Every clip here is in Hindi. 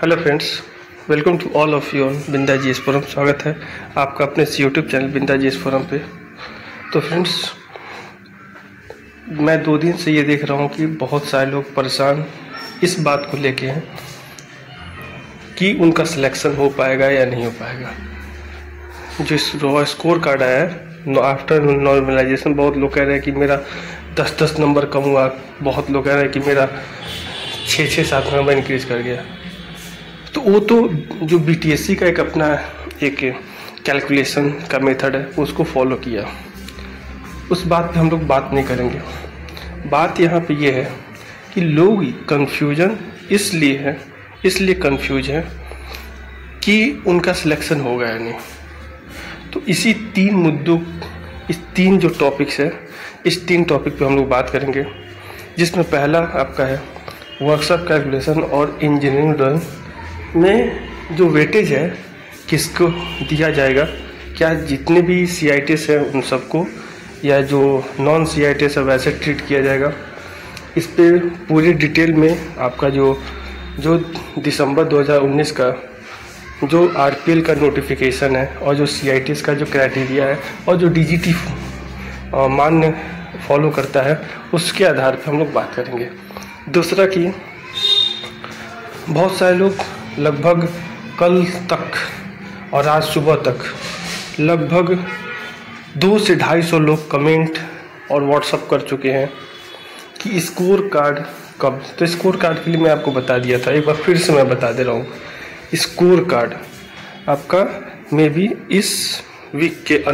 Hello friends, welcome to all of you on Binda GS forum. स्वागत है आपका अपने YouTube channel Binda GS forum पे। तो फ्रेंड्स, मैं 2 दिन से ये देख रहा हूँ कि बहुत सारे लोग परेशान इस बात को लेके हैं कि उनका सिलेक्शन हो पाएगा या नहीं हो पाएगा। जो स्कोर कार्ड आया है आफ्टर नॉर्मलाइजेशन, बहुत लोग कह रहे हैं कि मेरा 10-10 नंबर कम हुआ, बहुत लोग कह रहे हैं कि मेरा 6-7 नंबर इंक्रीज कर गया। तो वो तो जो बीटीएससी का एक अपना एक कैलकुलेशन का मेथड है उसको फॉलो किया, उस बात पे हम लोग बात नहीं करेंगे। बात यहाँ पे ये है कि लोग कंफ्यूजन इसलिए कंफ्यूज है कि उनका सिलेक्शन होगा या नहीं। तो इसी 3 मुद्दों, इस 3 जो टॉपिक्स है, इस 3 टॉपिक पे हम लोग बात करेंगे, जिसमें पहला आपका है वर्कशॉप कैलकुलेशन और इंजीनियरिंग ड्राइंग में जो वेटेज है किसको दिया जाएगा, क्या जितने भी CITs हैं उन सबको, या जो नॉन CITs है वैसे ट्रीट किया जाएगा। इस पे पूरी डिटेल में आपका जो दिसंबर 2019 का जो RPL का नोटिफिकेशन है और जो CITs का जो क्राइटेरिया है और जो DGT मान्य फॉलो करता है, उसके आधार पर हम लोग बात करेंगे। दूसरा कि बहुत सारे लोग लगभग कल तक और आज सुबह तक लगभग 200 से 250 लोग कमेंट और व्हाट्सअप कर चुके हैं कि स्कोर कार्ड कब। तो स्कोर कार्ड के लिए मैं आपको बता दिया था, एक बार फिर से मैं बता दे रहा हूँ। स्कोर कार्ड आपका मे बी इस वीक के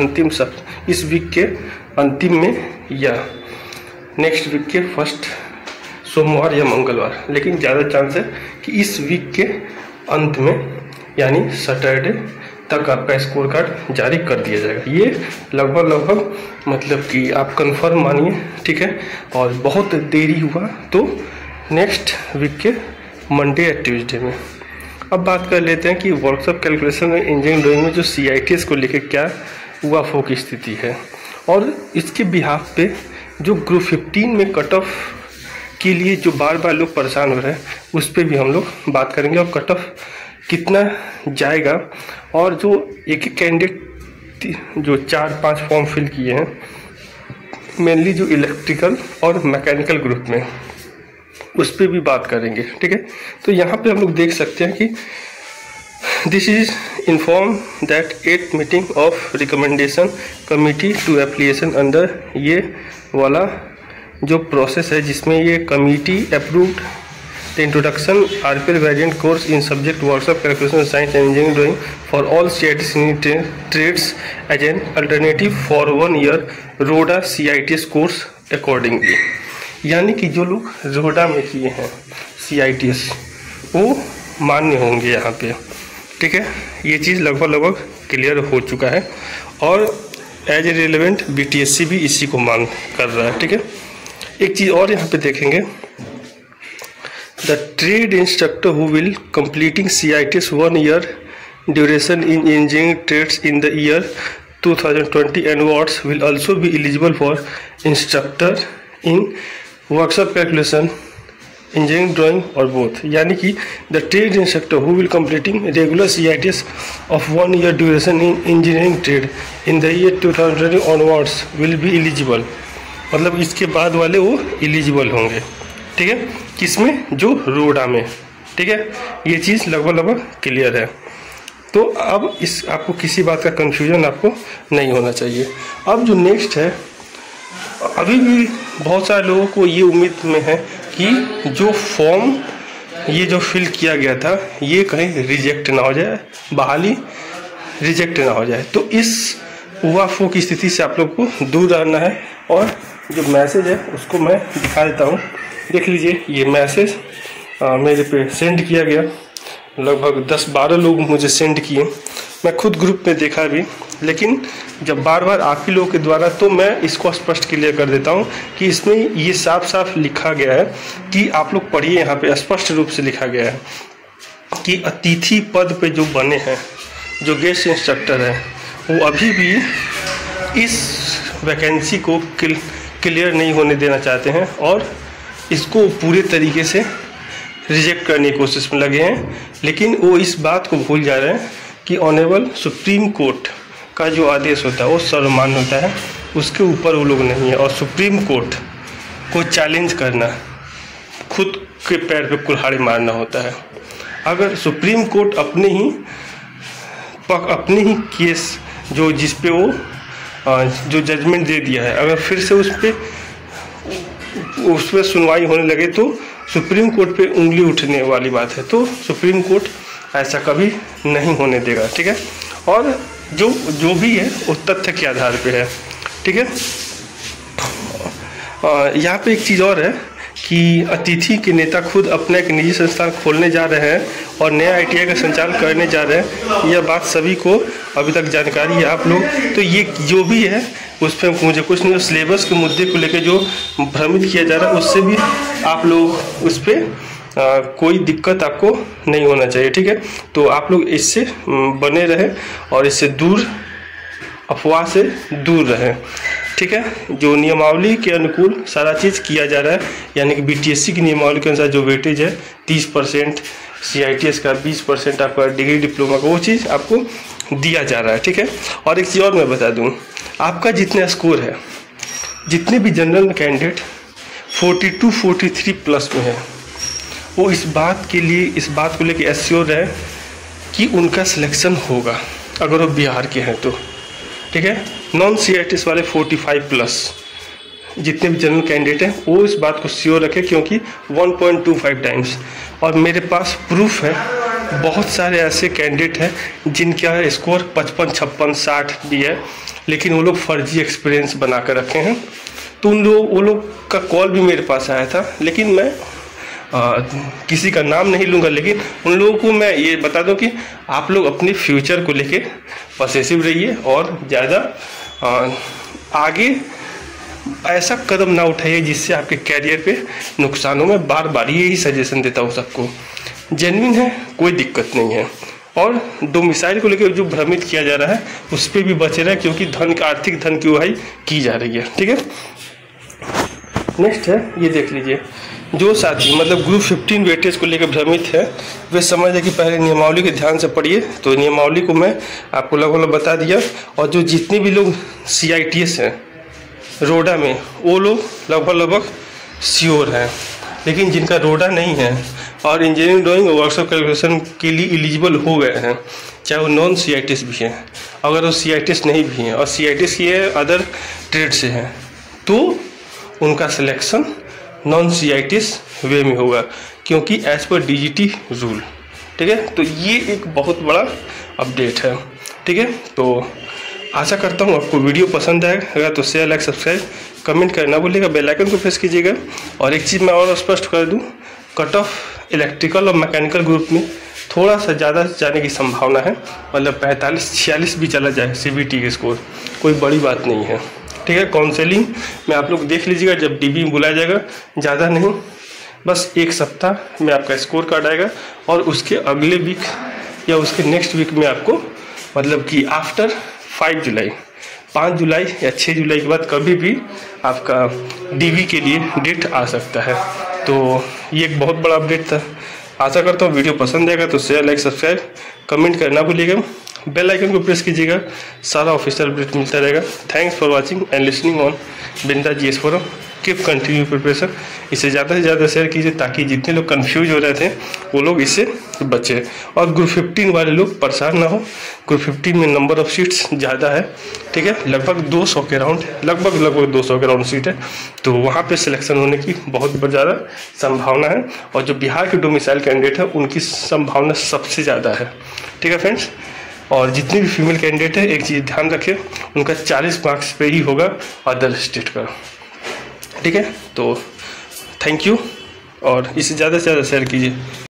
अंतिम में या नेक्स्ट वीक के फर्स्ट सोमवार या मंगलवार, लेकिन ज़्यादा चांस है कि इस वीक के अंत में यानी सैटरडे तक आपका स्कोर कार्ड जारी कर दिया जाएगा। ये लगभग मतलब कि आप कंफर्म मानिए, ठीक है। और बहुत देरी हुआ तो नेक्स्ट वीक के मंडे या ट्यूसडे में। अब बात कर लेते हैं कि वर्कशॉप कैलकुलेशन में इंजीनियरिंग ड्राइंग में जो CITs को लेकर क्या वाफो की स्थिति है, और इसके बिहाफ पे जो ग्रुप 15 में कट ऑफ के लिए जो बार लोग परेशान हो रहे हैं उस पर भी हम लोग बात करेंगे, और कट ऑफ कितना जाएगा। और जो एक कैंडिडेट जो 4-5 फॉर्म फिल किए हैं, मेनली जो इलेक्ट्रिकल और मैकेनिकल ग्रुप में, उस पर भी बात करेंगे, ठीक है। तो यहाँ पे हम लोग देख सकते हैं कि this is inform that 8 meeting of recommendation committee to application under ये वाला जो प्रोसेस है, जिसमें ये committee approved the introduction RPL variant course in subject workshop calculation science and engineering drawing for all CITs trades as an alternative for 1 year रोडा CITs कोर्स अकॉर्डिंगली। यानी कि जो लोग रोडा में किए हैं CITs वो मान्य होंगे यहाँ पे, ठीक है। ये चीज़ लगभग क्लियर हो चुका है, और एज ए रिलेवेंट BTSC भी इसी को मान कर रहा है, ठीक है। एक चीज़ और यहाँ पे देखेंगे, the trade instructor who will completing CITs 1 year duration in engineering trades in the year 2020 onwards will also be eligible for instructor in workshop calculation engineering drawing और बोथ। यानी कि the trade instructor who will completing regular CITs of 1 year duration in engineering trade in the year 2020 onwards will be eligible, मतलब इसके बाद वाले वो एलिजिबल होंगे, ठीक है। किसमें? जो रोडा में, ठीक है। ये चीज़ लगभग क्लियर है। तो अब आपको किसी बात का कंफ्यूजन आपको नहीं होना चाहिए। अब जो नेक्स्ट है, अभी भी बहुत सारे लोगों को ये उम्मीद में है कि जो फॉर्म ये जो फिल किया गया था ये कहीं रिजेक्ट ना हो जाए, बहाली रिजेक्ट ना हो जाए। तो इस वाफो की स्थिति से आप लोग को दूर रहना है। और जो मैसेज है उसको मैं दिखा देता हूँ, देख लीजिए। ये मैसेज मेरे पे सेंड किया गया, लगभग 10-12 लोग मुझे सेंड किए। मैं खुद ग्रुप में देखा भी, लेकिन जब बार आप ही लोगों के द्वारा, तो मैं इसको स्पष्ट क्लियर कर देता हूँ कि इसमें ये साफ लिखा गया है कि आप लोग पढ़िए। यहाँ पे स्पष्ट रूप से लिखा गया है कि अतिथि पद पे जो बने हैं, जो गेस्ट इंस्ट्रक्टर हैं, वो अभी भी इस वैकेंसी को क्लियर नहीं होने देना चाहते हैं और इसको पूरे तरीके से रिजेक्ट करने की कोशिश में लगे हैं, लेकिन वो इस बात को भूल जा रहे हैं कि ऑनरेबल सुप्रीम कोर्ट का जो आदेश होता है वो सर्वमान्य होता है, उसके ऊपर वो लोग नहीं है। और सुप्रीम कोर्ट को चैलेंज करना खुद के पैर पे कुल्हाड़ी मारना होता है। अगर सुप्रीम कोर्ट अपने ही केस जो जिस पे वो जो जजमेंट दे दिया है, अगर फिर से उस पर सुनवाई होने लगे तो सुप्रीम कोर्ट पे उंगली उठने वाली बात है। तो सुप्रीम कोर्ट ऐसा कभी नहीं होने देगा, ठीक है। और जो भी है वो तथ्य के आधार पे है, ठीक है। यहाँ पे एक चीज़ और है कि अतिथि के नेता खुद अपना एक निजी संस्थान खोलने जा रहे हैं और नया ITI का संचालन करने जा रहे हैं। यह बात सभी को अभी तक जानकारी है आप लोग। तो ये जो भी है उस पर मुझे कुछ नहीं, सिलेबस के मुद्दे को लेकर जो भ्रमित किया जा रहा है उससे भी आप लोग उस पर कोई दिक्कत आपको नहीं होना चाहिए, ठीक है। तो आप लोग इससे बने रहें और इससे दूर, अफवाह से दूर रहें, ठीक है। जो नियमावली के अनुकूल सारा चीज़ किया जा रहा है, यानी कि BTSC की नियमावली के अनुसार जो वेटेज है 30%, CITS का 20%, आपका डिग्री डिप्लोमा का, वो चीज़ आपको दिया जा रहा है, ठीक है। और एक चीज़ और मैं बता दूं, आपका जितना स्कोर है, जितने भी जनरल कैंडिडेट 42-43 प्लस में है, वो इस बात को लेकर एश्योर है कि उनका सिलेक्शन होगा अगर वो बिहार के हैं तो, ठीक है। नॉन CITS वाले 45 प्लस जितने भी जनरल कैंडिडेट हैं वो इस बात को श्योर रखें, क्योंकि 1.25 टाइम्स। और मेरे पास प्रूफ है, बहुत सारे ऐसे कैंडिडेट हैं जिनका स्कोर 55, 56, 60 भी है, लेकिन वो लोग फर्जी एक्सपीरियंस बना कर रखे हैं। तो वो लोग का कॉल भी मेरे पास आया था, लेकिन मैं किसी का नाम नहीं लूँगा, लेकिन उन लोगों को मैं ये बता दूं कि आप लोग अपने फ्यूचर को लेके पॉजिटिव रहिए और ज़्यादा आगे ऐसा कदम ना उठाइए जिससे आपके कैरियर पे नुकसान हो। मैं बार बार यही सजेशन देता हूँ सबको, जेन्युइन है, कोई दिक्कत नहीं है। और डोमिसाइल को लेकर जो भ्रमित किया जा रहा है उस पर भी बचे रहे, क्योंकि आर्थिक धन की उड़ाई की जा रही है, ठीक है। नेक्स्ट है, ये देख लीजिए, जो साथी मतलब ग्रुप 15 वेटेज को लेकर भ्रमित है वे समझ है कि पहले नियमावली के ध्यान से पढ़िए। तो नियमावली को मैं आपको लगभग बता दिया। और जो जितने भी लोग CITS हैं रोडा में, वो लोग लगभग श्योर हैं, लेकिन जिनका रोडा नहीं है और इंजीनियरिंग ड्राइंग और वर्कशॉप कैलकुलेशन के लिए एलिजिबल हो गए हैं, चाहे वो नॉन CITS भी हैं, अगर वो CITS नहीं भी हैं और CITS ये अदर ट्रेड से हैं, तो उनका सिलेक्शन नॉन CITS वे में होगा, क्योंकि एज पर DGT रूल, ठीक है। तो ये एक बहुत बड़ा अपडेट है, ठीक है। तो आशा करता हूँ आपको वीडियो पसंद आएगा, तो शेयर, लाइक, सब्सक्राइब, कमेंट करना भूलिएगा, बेल आइकन को प्रेस कीजिएगा। और एक चीज़ मैं और स्पष्ट कर दूँ, कट ऑफ इलेक्ट्रिकल और मैकेनिकल ग्रुप में थोड़ा सा ज़्यादा जाने की संभावना है, मतलब 45-46 भी चला जाए CBT के स्कोर, कोई बड़ी बात नहीं है, ठीक है। काउंसलिंग में आप लोग देख लीजिएगा, जब DB में बुलाया जाएगा, ज़्यादा नहीं, बस 1 सप्ताह में आपका स्कोर कार्ड आएगा और उसके अगले वीक या उसके नेक्स्ट वीक में आपको, मतलब कि आफ्टर 5 जुलाई, 5 जुलाई या 6 जुलाई के बाद कभी भी आपका DB के लिए डेट आ सकता है। तो ये एक बहुत बड़ा अपडेट था। आशा करता हूँ वीडियो पसंद आएगा, तो शेयर, लाइक, सब्सक्राइब, कमेंट करना भूलिएगा, बेल आइकन को प्रेस कीजिएगा, सारा ऑफिशियल अपडेट मिलता रहेगा। Thanks for watching and listening on Bindas GS forum. Keep continue preparation. इसे ज़्यादा से ज़्यादा शेयर कीजिए ताकि जितने लोग कंफ्यूज हो रहे थे वो लोग इससे बचे, और ग्रुप 15 वाले लोग परेशान ना हो। ग्रुप 15 में नंबर ऑफ सीट्स ज़्यादा है, ठीक है, लगभग 200 के राउंड, लगभग 200 के राउंड सीट है, तो वहाँ पे सिलेक्शन होने की बहुत ज़्यादा संभावना है। और जो बिहार के डोमिसाइल कैंडिडेट है उनकी संभावना सबसे ज़्यादा है, ठीक है फ्रेंड्स। और जितनी भी फीमेल कैंडिडेट है, एक चीज़ ध्यान रखें, उनका 40 मार्क्स पे ही होगा अदर स्टेट का, ठीक है। तो थैंक यू, और इसे ज़्यादा से ज़्यादा शेयर कीजिए।